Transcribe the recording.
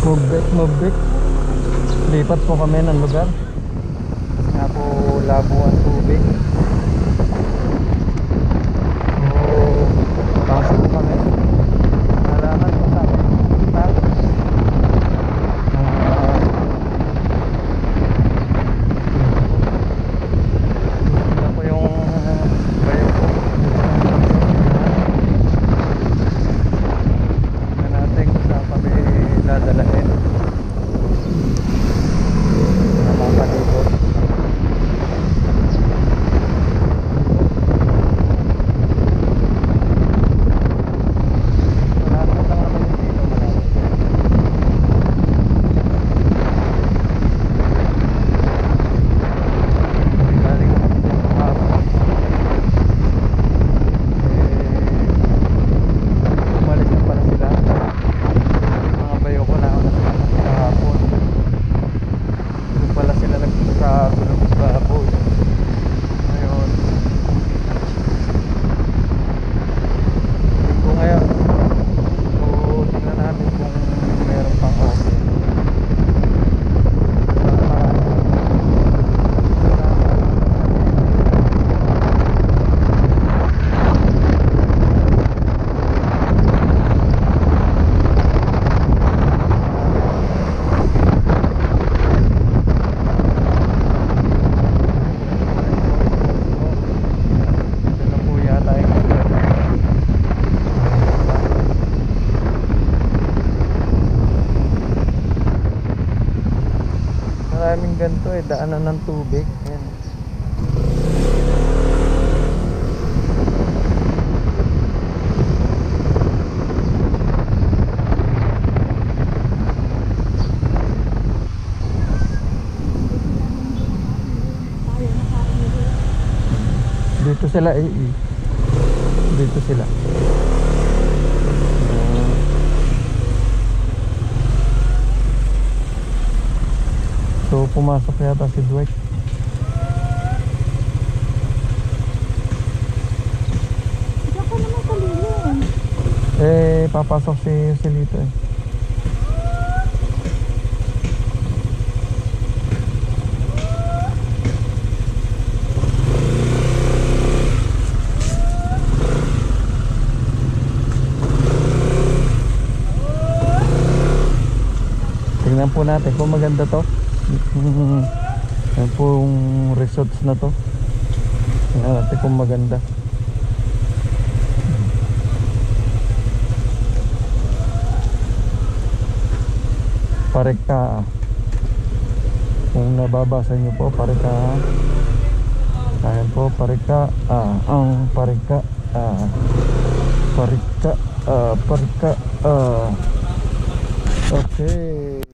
Move back. Lipat po kami ng lugar. Nga po labo ang tubig. So, pasok po kami. Halaman po sa amin. Ito po yung bayo po. Tingnan natin kung saan kami dadalahin. Maraming ganito daanan ng tubig. Ayan. Dito sila dito sila. So pumasok yata si Dwight. Diyan ka naman sa lilin. Papasok si Lito Tingnan po natin kung maganda to. Yan po yung resorts na to. Tingnan natin kung maganda. Parika. Kung nababasa nyo po, Parika. Ayan po, Parika. Ang Parika. Parika. Parika. Okay.